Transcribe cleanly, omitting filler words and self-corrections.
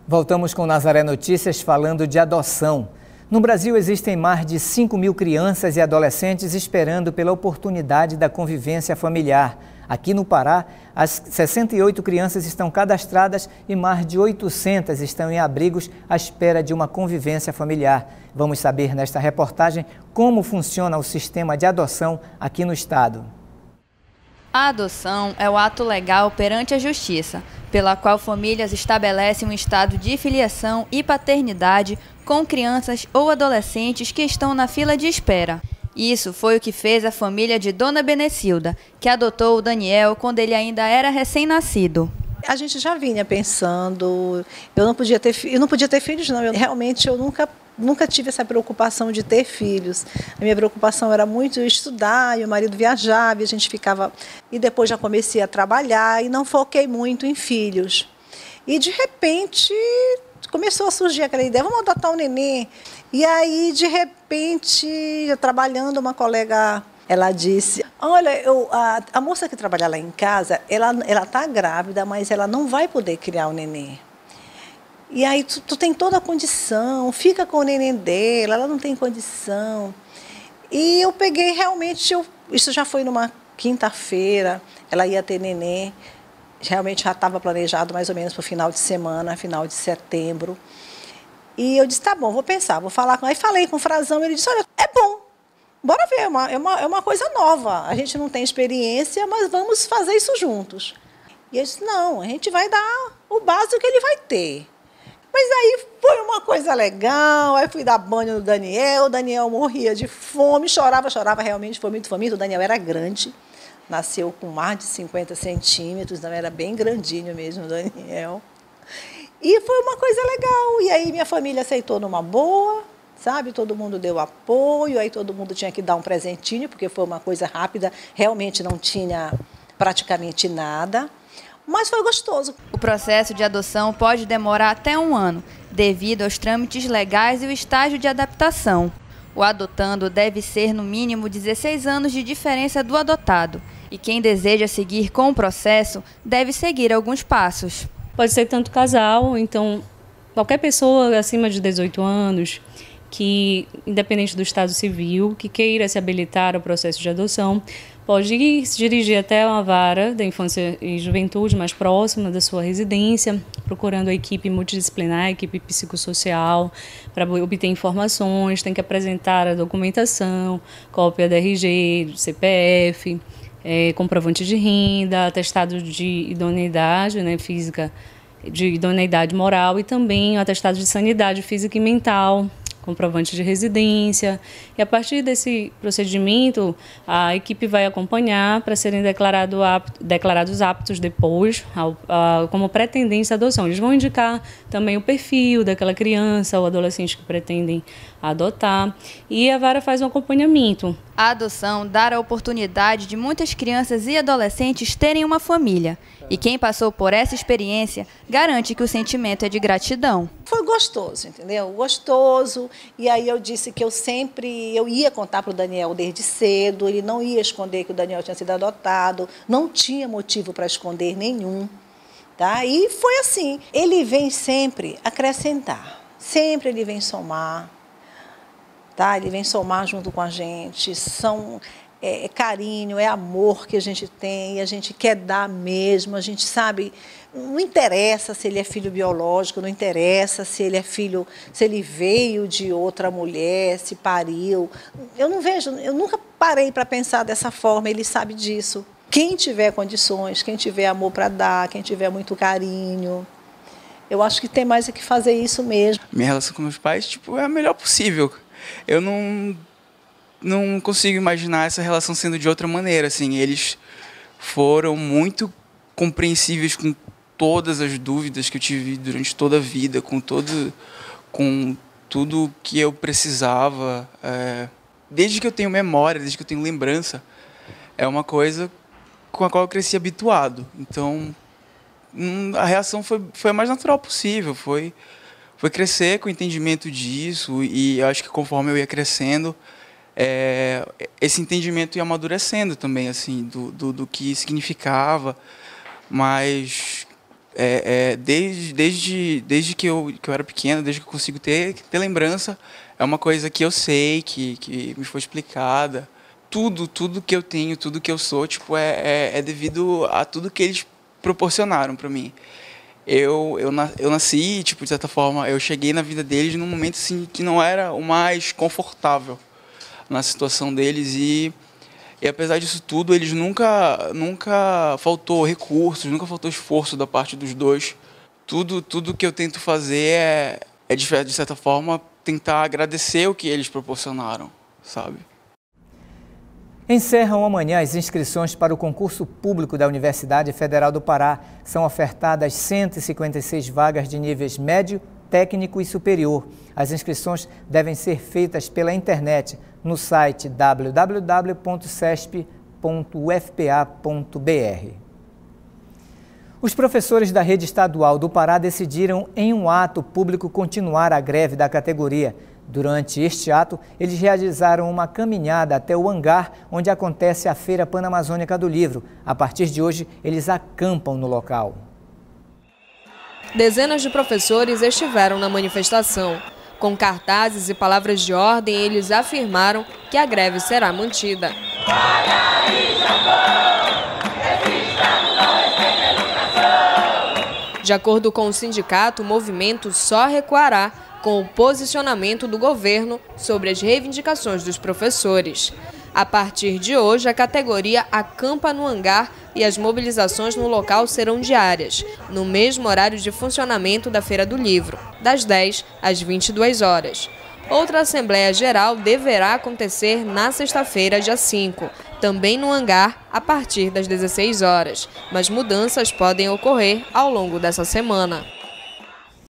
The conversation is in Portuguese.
Voltamos com Nazaré Notícias falando de adoção. No Brasil existem mais de 5.000 crianças e adolescentes esperando pela oportunidade da convivência familiar. Aqui no Pará, as 68 crianças estão cadastradas e mais de 800 estão em abrigos à espera de uma convivência familiar. Vamos saber nesta reportagem como funciona o sistema de adoção aqui no estado. A adoção é o ato legal perante a justiça, pela qual famílias estabelecem um estado de filiação e paternidade com crianças ou adolescentes que estão na fila de espera. Isso foi o que fez a família de Dona Benecilda, que adotou o Daniel quando ele ainda era recém-nascido. A gente já vinha pensando, eu não podia ter filhos não, realmente eu nunca tive essa preocupação de ter filhos. A minha preocupação era muito estudar, e o marido viajava, e a gente ficava... E depois já comecei a trabalhar e não foquei muito em filhos. E de repente começou a surgir aquela ideia, vamos adotar um neném. E aí, de repente, eu trabalhando, uma colega... Ela disse, olha, a moça que trabalha lá em casa, ela está grávida, mas ela não vai poder criar o neném. E aí tu tem toda a condição, fica com o neném dela, ela não tem condição. E eu peguei realmente, isso já foi numa quinta-feira, ela ia ter neném, realmente já estava planejado mais ou menos para o final de semana, final de setembro. E eu disse, tá bom, vou pensar, vou falar com... Aí falei com o Frazão, ele disse, olha, é bom. Bora ver, é uma coisa nova. A gente não tem experiência, mas vamos fazer isso juntos. E eu disse, não, a gente vai dar o básico que ele vai ter. Mas aí foi uma coisa legal, aí fui dar banho no Daniel, o Daniel morria de fome, chorava, realmente, foi muito faminto. O Daniel era grande, nasceu com mais de 50 centímetros, então era bem grandinho mesmo o Daniel. E foi uma coisa legal, e aí minha família aceitou numa boa, sabe? Todo mundo deu apoio, aí todo mundo tinha que dar um presentinho, porque foi uma coisa rápida, realmente não tinha praticamente nada, mas foi gostoso. O processo de adoção pode demorar até 1 ano, devido aos trâmites legais e o estágio de adaptação. O adotando deve ser no mínimo 16 anos de diferença do adotado, e quem deseja seguir com o processo deve seguir alguns passos. Pode ser tanto casal, então qualquer pessoa acima de 18 anos, que, independente do estado civil, que queira se habilitar ao processo de adoção, pode se dirigir até uma vara da infância e juventude mais próxima da sua residência, procurando a equipe multidisciplinar, a equipe psicossocial, para obter informações, tem que apresentar a documentação, cópia da RG, do CPF, comprovante de renda, atestado de idoneidade, né, física, de idoneidade moral e também o atestado de sanidade física e mental, comprovante de residência, e a partir desse procedimento a equipe vai acompanhar para serem declarados aptos depois como pretendentes à adoção. Eles vão indicar também o perfil daquela criança ou adolescente que pretendem adotar, e a vara faz um acompanhamento. A adoção dá a oportunidade de muitas crianças e adolescentes terem uma família. E quem passou por essa experiência garante que o sentimento é de gratidão. Foi gostoso, entendeu? Gostoso. E aí eu disse que eu ia contar para o Daniel desde cedo, ele não ia esconder que o Daniel tinha sido adotado, não tinha motivo para esconder nenhum. Tá? E foi assim, ele vem sempre acrescentar, sempre ele vem somar. Tá? Ele vem somar junto com a gente, é carinho, é amor que a gente tem, a gente quer dar mesmo, a gente sabe, não interessa se ele é filho biológico, não interessa se ele é filho, se ele veio de outra mulher, se pariu. Eu nunca parei para pensar dessa forma, ele sabe disso. Quem tiver condições, quem tiver amor para dar, quem tiver muito carinho, eu acho que tem mais é que fazer isso mesmo. Minha relação com meus pais, é a melhor possível. Eu não consigo imaginar essa relação sendo de outra maneira. Assim, eles foram muito compreensíveis com todas as dúvidas que eu tive durante toda a vida, com tudo que eu precisava. Desde que eu tenho memória, desde que eu tenho lembrança, é uma coisa com a qual eu cresci habituado. Então, a reação foi a mais natural possível, foi crescer com o entendimento disso, e eu acho que conforme eu ia crescendo, esse entendimento ia amadurecendo também, assim, do que significava, mas Desde que eu era pequeno, desde que eu consigo ter lembrança, é uma coisa que eu sei, que me foi explicada. Tudo que eu tenho, tudo que eu sou, tipo, é devido a tudo que eles proporcionaram para mim. Eu nasci, tipo, de certa forma, eu cheguei na vida deles num momento assim, que não era o mais confortável na situação deles e apesar disso tudo, eles nunca faltou recursos, nunca faltou esforço da parte dos dois. Tudo que eu tento fazer de certa forma, tentar agradecer o que eles proporcionaram, sabe? Encerram amanhã as inscrições para o concurso público da Universidade Federal do Pará. São ofertadas 156 vagas de níveis médio, técnico e superior. As inscrições devem ser feitas pela internet no site www.cesp.ufpa.br. Os professores da rede estadual do Pará decidiram em um ato público continuar a greve da categoria. Durante este ato, eles realizaram uma caminhada até o hangar onde acontece a Feira Panamazônica do Livro. A partir de hoje, eles acampam no local. Dezenas de professores estiveram na manifestação. Com cartazes e palavras de ordem, eles afirmaram que a greve será mantida. De acordo com o sindicato, o movimento só recuará com o posicionamento do governo sobre as reivindicações dos professores. A partir de hoje, a categoria acampa no hangar e as mobilizações no local serão diárias, no mesmo horário de funcionamento da Feira do Livro, das 10 às 22 horas. Outra Assembleia Geral deverá acontecer na sexta-feira, dia 5, também no hangar, a partir das 16 horas, mas mudanças podem ocorrer ao longo dessa semana.